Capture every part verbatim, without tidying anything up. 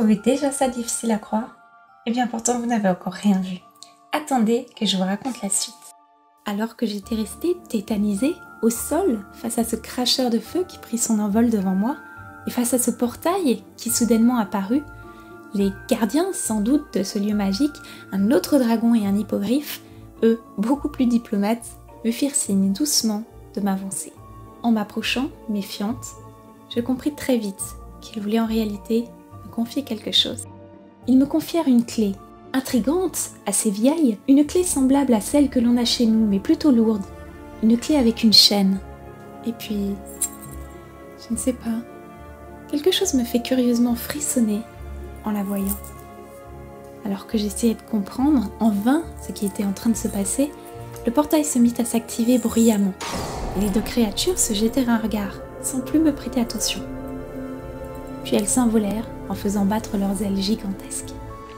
trouvez déjà ça difficile à croire? Eh bien pourtant vous n'avez encore rien vu. Attendez que je vous raconte la suite. Alors que j'étais restée tétanisée au sol face à ce cracheur de feu qui prit son envol devant moi et face à ce portail qui soudainement apparut, les gardiens sans doute de ce lieu magique, un autre dragon et un hippogriffe, eux beaucoup plus diplomates, me firent signe doucement de m'avancer. En m'approchant, méfiante, je compris très vite qu'ils voulaient en réalité me confier quelque chose. Ils me confièrent une clé, intrigante, assez vieille, une clé semblable à celle que l'on a chez nous, mais plutôt lourde. Une clé avec une chaîne. Et puis, je ne sais pas, quelque chose me fait curieusement frissonner en la voyant. Alors que j'essayais de comprendre, en vain, ce qui était en train de se passer, le portail se mit à s'activer bruyamment. Et les deux créatures se jetèrent un regard, sans plus me prêter attention. Puis elles s'envolèrent en faisant battre leurs ailes gigantesques.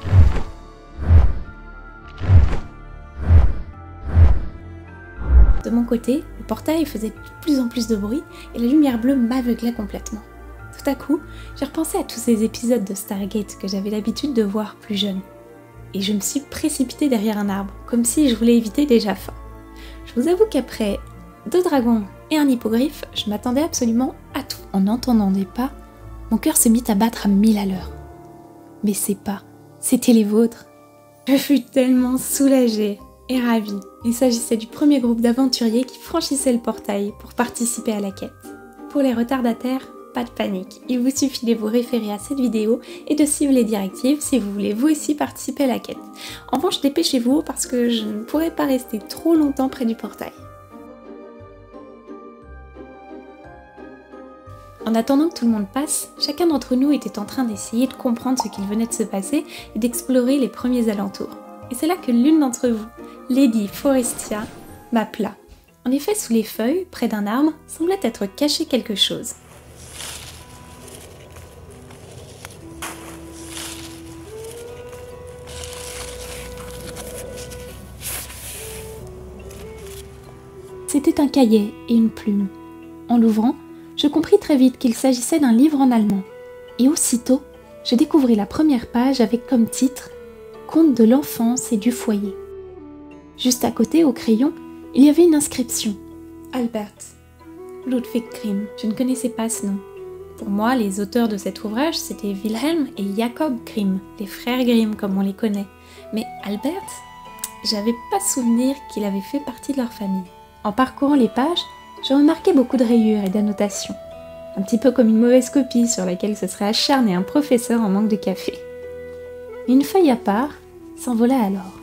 De mon côté, le portail faisait de plus en plus de bruit et la lumière bleue m'aveuglait complètement. Tout à coup, j'ai repensé à tous ces épisodes de Stargate que j'avais l'habitude de voir plus jeune. Et je me suis précipitée derrière un arbre, comme si je voulais éviter les Jaffa. Je vous avoue qu'après deux dragons et un hippogriffe, je m'attendais absolument à tout. En entendant des pas, mon cœur se mit à battre à mille à l'heure. Mais ces pas, c'étaient les vôtres. Je fus tellement soulagée et ravie. Il s'agissait du premier groupe d'aventuriers qui franchissaient le portail pour participer à la quête. Pour les retardataires, pas de panique, il vous suffit de vous référer à cette vidéo et de suivre les directives si vous voulez vous aussi participer à la quête. En revanche, dépêchez-vous parce que je ne pourrai pas rester trop longtemps près du portail. En attendant que tout le monde passe, chacun d'entre nous était en train d'essayer de comprendre ce qu'il venait de se passer et d'explorer les premiers alentours. Et c'est là que l'une d'entre vous, Lady Forestia, m'appela. En effet, sous les feuilles, près d'un arbre, semblait être caché quelque chose. C'était un cahier et une plume. En l'ouvrant, je compris très vite qu'il s'agissait d'un livre en allemand. Et aussitôt, je découvris la première page avec comme titre « Conte de l'enfance et du foyer ». Juste à côté, au crayon, il y avait une inscription « Albert Ludwig Grimm ». Je ne connaissais pas ce nom. Pour moi, les auteurs de cet ouvrage, c'était Wilhelm et Jakob Grimm, les frères Grimm comme on les connaît. Mais Albert, j'avais pas souvenir qu'il avait fait partie de leur famille. En parcourant les pages, je remarquais beaucoup de rayures et d'annotations. Un petit peu comme une mauvaise copie sur laquelle se serait acharné un professeur en manque de café. Mais une feuille à part s'envola alors.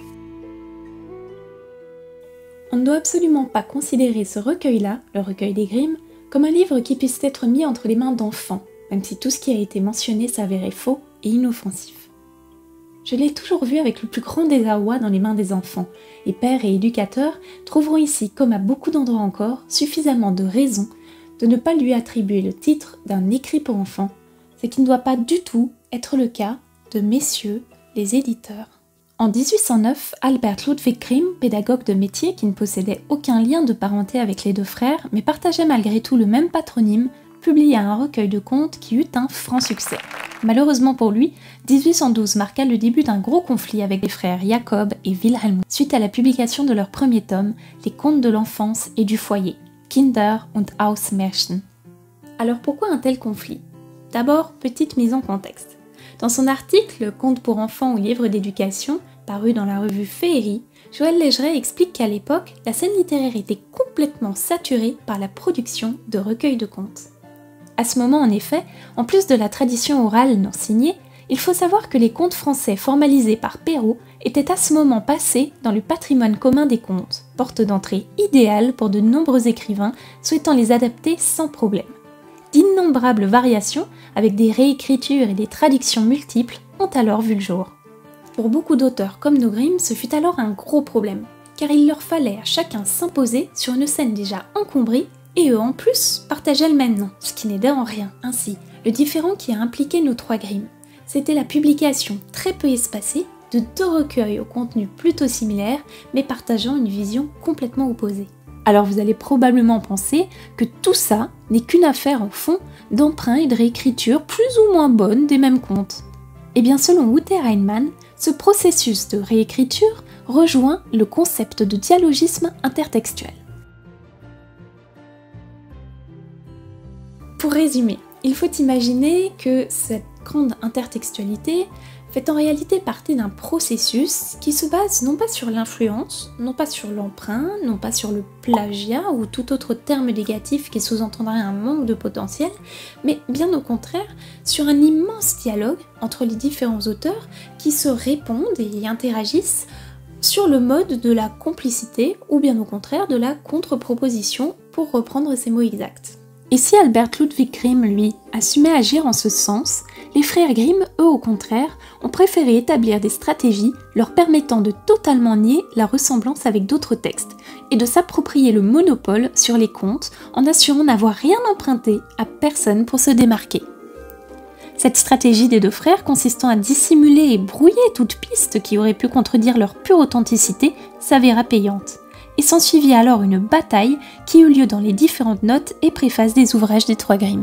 On ne doit absolument pas considérer ce recueil-là, le recueil des Grimm, comme un livre qui puisse être mis entre les mains d'enfants, même si tout ce qui a été mentionné s'avérait faux et inoffensif. Je l'ai toujours vu avec le plus grand désarroi dans les mains des enfants, et pères et éducateurs trouveront ici, comme à beaucoup d'endroits encore, suffisamment de raisons de ne pas lui attribuer le titre d'un écrit pour enfants, ce qui ne doit pas du tout être le cas de messieurs les éditeurs. En dix-huit cent neuf, Albert Ludwig Grimm, pédagogue de métier qui ne possédait aucun lien de parenté avec les deux frères, mais partageait malgré tout le même patronyme, publia un recueil de contes qui eut un franc succès. Malheureusement pour lui, dix-huit cent douze marqua le début d'un gros conflit avec les frères Jakob et Wilhelm, suite à la publication de leur premier tome, Les contes de l'enfance et du foyer, Kinder- und Hausmärchen. Alors pourquoi un tel conflit? D'abord, petite mise en contexte. Dans son article « Contes pour enfants ou livres d'éducation », paru dans la revue Féerie, Joël Légeret explique qu'à l'époque, la scène littéraire était complètement saturée par la production de recueils de contes. À ce moment, en effet, en plus de la tradition orale non signée, il faut savoir que les contes français formalisés par Perrault étaient à ce moment passés dans le patrimoine commun des contes, porte d'entrée idéale pour de nombreux écrivains souhaitant les adapter sans problème. D'innombrables variations, avec des réécritures et des traductions multiples, ont alors vu le jour. Pour beaucoup d'auteurs comme nos Grimm, ce fut alors un gros problème, car il leur fallait à chacun s'imposer sur une scène déjà encombrée, et eux en plus partageaient le même nom, ce qui n'aidait en rien. Ainsi, le différend qui a impliqué nos trois Grimm, c'était la publication très peu espacée de deux recueils au contenu plutôt similaire, mais partageant une vision complètement opposée. Alors vous allez probablement penser que tout ça n'est qu'une affaire au fond d'emprunt et de réécriture plus ou moins bonne des mêmes contes. Eh bien selon Ute Heinemann, ce processus de réécriture rejoint le concept de dialogisme intertextuel. Pour résumer, il faut imaginer que cette grande intertextualité fait en réalité partie d'un processus qui se base non pas sur l'influence, non pas sur l'emprunt, non pas sur le plagiat ou tout autre terme négatif qui sous-entendrait un manque de potentiel, mais bien au contraire sur un immense dialogue entre les différents auteurs qui se répondent et interagissent sur le mode de la complicité ou bien au contraire de la contre-proposition, pour reprendre ces mots exacts. Et si Albert Ludwig Grimm, lui, assumait agir en ce sens, les frères Grimm, eux au contraire, ont préféré établir des stratégies leur permettant de totalement nier la ressemblance avec d'autres textes et de s'approprier le monopole sur les contes en assurant n'avoir rien emprunté à personne pour se démarquer. Cette stratégie des deux frères consistant à dissimuler et brouiller toute piste qui aurait pu contredire leur pure authenticité s'avéra payante. Et s'ensuivit alors une bataille qui eut lieu dans les différentes notes et préfaces des ouvrages des trois Grimm.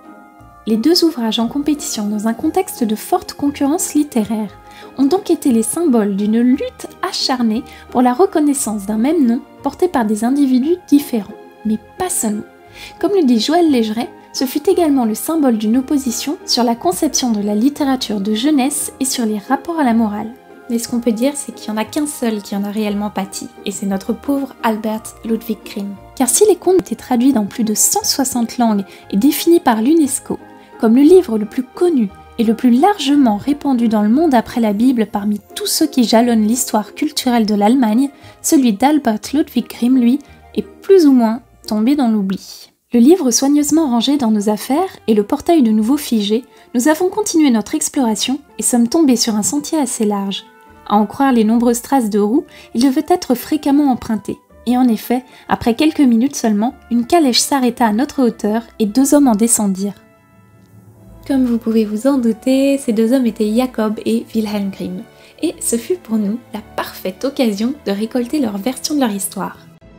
Les deux ouvrages en compétition dans un contexte de forte concurrence littéraire ont donc été les symboles d'une lutte acharnée pour la reconnaissance d'un même nom porté par des individus différents, mais pas seulement. Comme le dit Joël Légeret, ce fut également le symbole d'une opposition sur la conception de la littérature de jeunesse et sur les rapports à la morale. Mais ce qu'on peut dire, c'est qu'il n'y en a qu'un seul qui en a réellement pâti, et c'est notre pauvre Albert Ludwig Grimm. Car si les contes étaient traduits dans plus de cent soixante langues et définis par l'UNESCO comme le livre le plus connu et le plus largement répandu dans le monde après la Bible parmi tous ceux qui jalonnent l'histoire culturelle de l'Allemagne, celui d'Albert Ludwig Grimm, lui, est plus ou moins tombé dans l'oubli. Le livre soigneusement rangé dans nos affaires et le portail de nouveau figé, nous avons continué notre exploration et sommes tombés sur un sentier assez large. À en croire les nombreuses traces de roues, il devait être fréquemment emprunté. Et en effet, après quelques minutes seulement, une calèche s'arrêta à notre hauteur et deux hommes en descendirent. Comme vous pouvez vous en douter, ces deux hommes étaient Jacob et Wilhelm Grimm. Et ce fut pour nous la parfaite occasion de récolter leur version de leur histoire.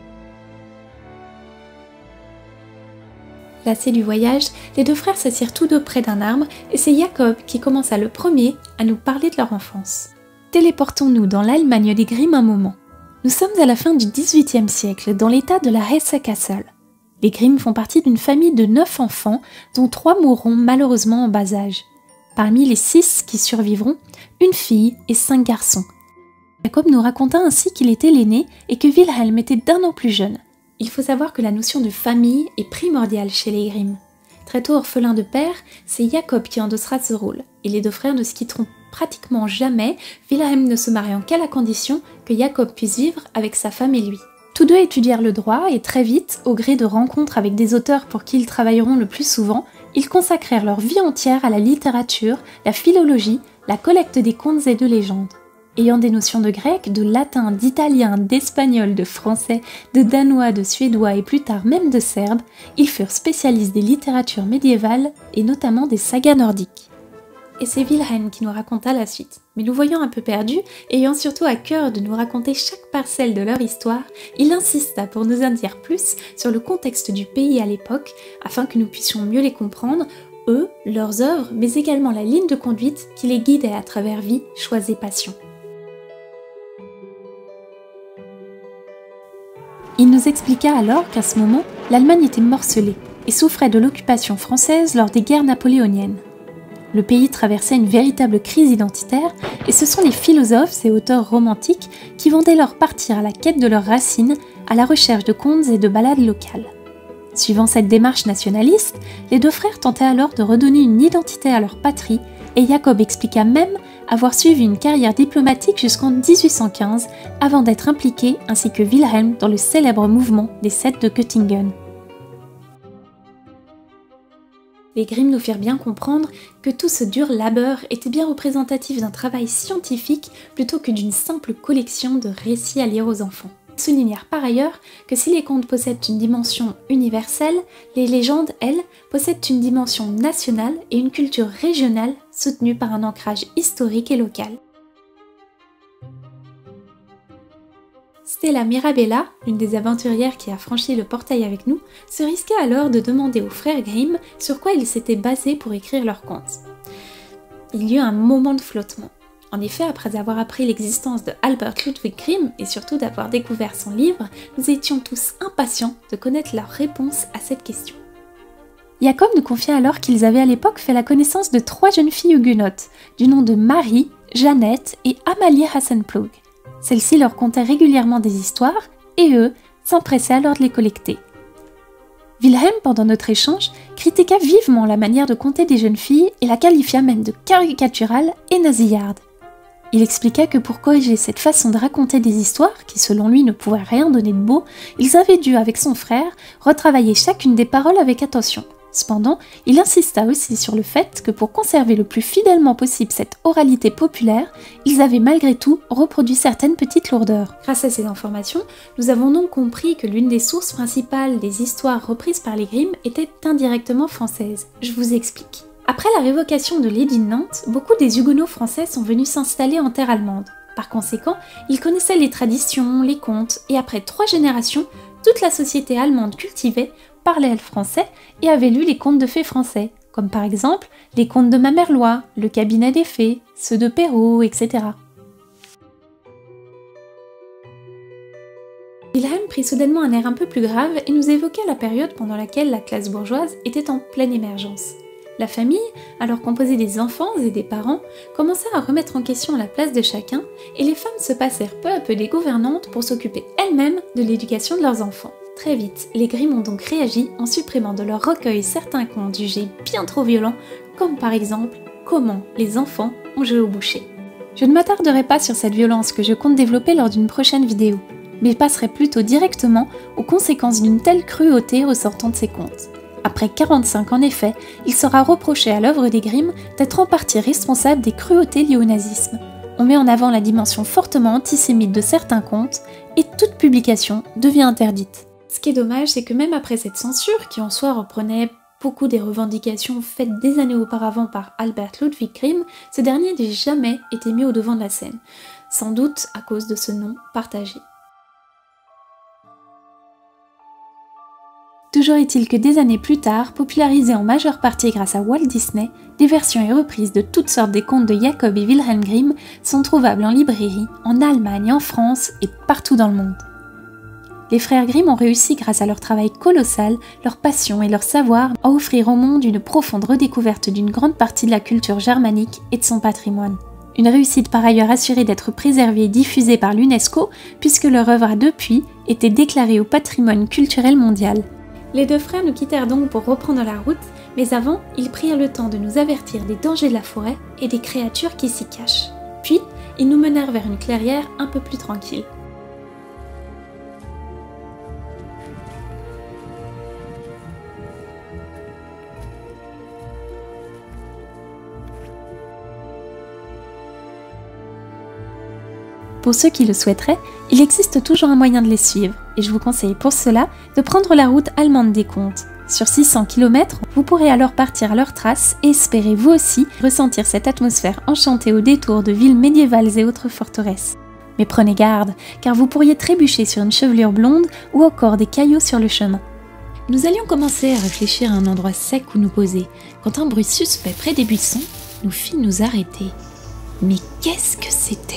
Lassés du voyage, les deux frères s'assirent tous deux près d'un arbre et c'est Jacob qui commença le premier à nous parler de leur enfance. Téléportons-nous dans l'Allemagne des Grimm un moment. Nous sommes à la fin du dix-huitième siècle, dans l'état de la Hesse-Kassel. Les Grimm font partie d'une famille de neuf enfants, dont trois mourront malheureusement en bas âge. Parmi les six qui survivront, une fille et cinq garçons. Jacob nous raconta ainsi qu'il était l'aîné et que Wilhelm était d'un an plus jeune. Il faut savoir que la notion de famille est primordiale chez les Grimm. Très tôt orphelin de père, c'est Jacob qui endossera ce rôle, et les deux frères ne se quitteront pratiquement jamais, Wilhelm ne se mariant qu'à la condition que Jacob puisse vivre avec sa femme et lui. Tous deux étudièrent le droit et très vite, au gré de rencontres avec des auteurs pour qui ils travailleront le plus souvent, ils consacrèrent leur vie entière à la littérature, la philologie, la collecte des contes et de légendes. Ayant des notions de grec, de latin, d'italien, d'espagnol, de français, de danois, de suédois et plus tard même de serbe, ils furent spécialistes des littératures médiévales et notamment des sagas nordiques. Et c'est Wilhelm qui nous raconta la suite. Mais nous voyant un peu perdus, ayant surtout à cœur de nous raconter chaque parcelle de leur histoire, il insista pour nous en dire plus sur le contexte du pays à l'époque, afin que nous puissions mieux les comprendre, eux, leurs œuvres, mais également la ligne de conduite qui les guidait à travers vie, choix et passion. Il nous expliqua alors qu'à ce moment, l'Allemagne était morcelée et souffrait de l'occupation française lors des guerres napoléoniennes. Le pays traversait une véritable crise identitaire et ce sont les philosophes et auteurs romantiques qui vont dès lors partir à la quête de leurs racines, à la recherche de contes et de ballades locales. Suivant cette démarche nationaliste, les deux frères tentaient alors de redonner une identité à leur patrie et Jacob expliqua même avoir suivi une carrière diplomatique jusqu'en dix-huit cent quinze avant d'être impliqué, ainsi que Wilhelm, dans le célèbre mouvement des Sept de Göttingen. Les Grimm nous firent bien comprendre que tout ce dur labeur était bien représentatif d'un travail scientifique plutôt que d'une simple collection de récits à lire aux enfants. Ils soulignèrent par ailleurs que si les contes possèdent une dimension universelle, les légendes, elles, possèdent une dimension nationale et une culture régionale soutenue par un ancrage historique et local. Stella Mirabella, l'une des aventurières qui a franchi le portail avec nous, se risqua alors de demander aux frères Grimm sur quoi ils s'étaient basés pour écrire leurs contes. il y eut un moment de flottement. En effet, après avoir appris l'existence de Albert Ludwig Grimm et surtout d'avoir découvert son livre, nous étions tous impatients de connaître leur réponse à cette question. Jacob nous confia alors qu'ils avaient à l'époque fait la connaissance de trois jeunes filles huguenotes, du nom de Marie, Jeannette et Amalie Hassenploeg. Celles-ci leur contaient régulièrement des histoires et eux s'empressaient alors de les collecter. Wilhelm, pendant notre échange, critiqua vivement la manière de conter des jeunes filles et la qualifia même de caricaturale et nasillarde. Il expliqua que pour corriger cette façon de raconter des histoires, qui selon lui ne pouvaient rien donner de beau, ils avaient dû, avec son frère, retravailler chacune des paroles avec attention. Cependant, il insista aussi sur le fait que pour conserver le plus fidèlement possible cette oralité populaire, ils avaient malgré tout reproduit certaines petites lourdeurs. Grâce à ces informations, nous avons donc compris que l'une des sources principales des histoires reprises par les Grimm était indirectement française. Je vous explique. Après la révocation de l'édit de Nantes, beaucoup des huguenots français sont venus s'installer en terre allemande. Par conséquent, ils connaissaient les traditions, les contes, et après trois générations, toute la société allemande cultivée parlait le français et avait lu les contes de fées français, comme par exemple les contes de Mamerlois, le cabinet des fées, ceux de Perrault, et cetera. Wilhelm prit soudainement un air un peu plus grave et nous évoqua la période pendant laquelle la classe bourgeoise était en pleine émergence. La famille, alors composée des enfants et des parents, commença à remettre en question la place de chacun et les femmes se passèrent peu à peu des gouvernantes pour s'occuper elles-mêmes de l'éducation de leurs enfants. Très vite, les Grimm ont donc réagi en supprimant de leur recueil certains contes jugés bien trop violents, comme par exemple « Comment les enfants ont joué au boucher ». Je ne m'attarderai pas sur cette violence que je compte développer lors d'une prochaine vidéo, mais passerai plutôt directement aux conséquences d'une telle cruauté ressortant de ces contes. Après quarante-cinq en effet, il sera reproché à l'œuvre des Grimm d'être en partie responsable des cruautés liées au nazisme. On met en avant la dimension fortement antisémite de certains contes et toute publication devient interdite. Ce qui est dommage, c'est que même après cette censure, qui en soi reprenait beaucoup des revendications faites des années auparavant par Albert Ludwig Grimm, ce dernier n'a jamais été mis au devant de la scène, sans doute à cause de ce nom partagé. Toujours est-il que des années plus tard, popularisées en majeure partie grâce à Walt Disney, des versions et reprises de toutes sortes des contes de Jacob et Wilhelm Grimm sont trouvables en librairie, en Allemagne, en France et partout dans le monde. Les frères Grimm ont réussi grâce à leur travail colossal, leur passion et leur savoir à offrir au monde une profonde redécouverte d'une grande partie de la culture germanique et de son patrimoine. Une réussite par ailleurs assurée d'être préservée et diffusée par l'UNESCO puisque leur œuvre a depuis été déclarée au patrimoine culturel mondial. Les deux frères nous quittèrent donc pour reprendre la route, mais avant, ils prirent le temps de nous avertir des dangers de la forêt et des créatures qui s'y cachent. Puis, ils nous menèrent vers une clairière un peu plus tranquille. Pour ceux qui le souhaiteraient, il existe toujours un moyen de les suivre, et je vous conseille pour cela de prendre la route allemande des contes. Sur six cents kilomètres, vous pourrez alors partir à leur trace et espérer vous aussi ressentir cette atmosphère enchantée au détour de villes médiévales et autres forteresses. Mais prenez garde, car vous pourriez trébucher sur une chevelure blonde ou encore des cailloux sur le chemin. Nous allions commencer à réfléchir à un endroit sec où nous poser, quand un bruit suspect près des buissons nous fit nous arrêter. Mais qu'est-ce que c'était ?